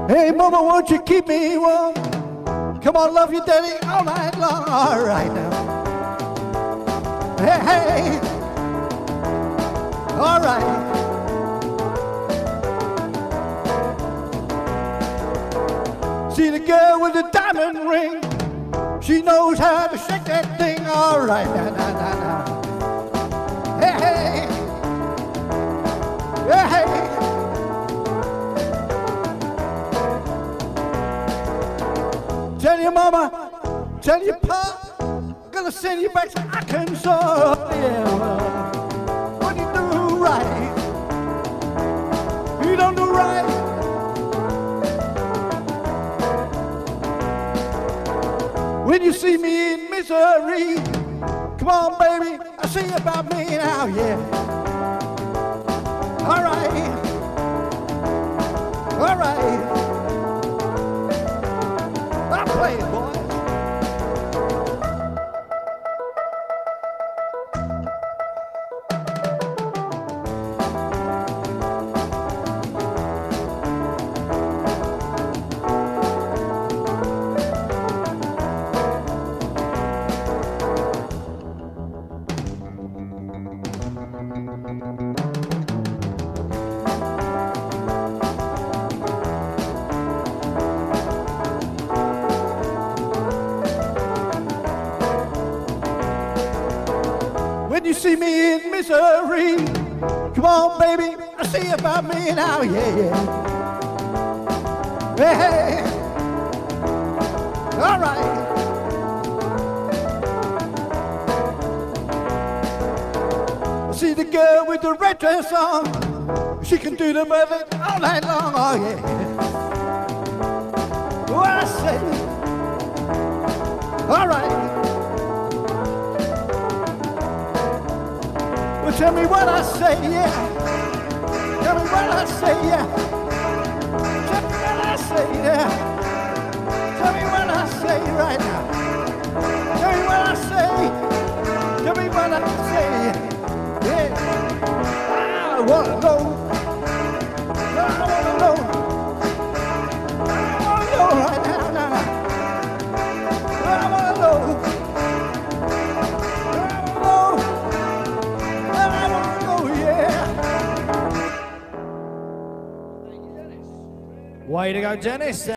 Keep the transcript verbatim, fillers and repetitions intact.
Hey, mama, won't you keep me warm? Come on, love you, daddy, all night long. All right now. Hey, hey. All right. See the girl with the diamond ring. She knows how to shake that thing. All right now, now, now, now. Hey, hey. Hey, hey. Tell your mama, tell your pa, I'm gonna send you back to Arkansas. Yeah, well, what you do right, you don't do right. When you see me in misery, come on, baby, I see about me now, yeah. All right, all right. Play it, boys. You see me in misery. Come on, baby, I see about me now, yeah, yeah. Hey, hey. All right. See the girl with the red dress on. She can do the mother all night long, oh yeah. What I say. All right. Tell me what I say, yeah. Tell me what I say, yeah. Tell me what I say, yeah. Tell me what I say right now. Tell me what I say. Tell me what I say, yeah. I wanna know. I wanna know. I wanna know right now, now. I wanna know. Way to go, Dennis.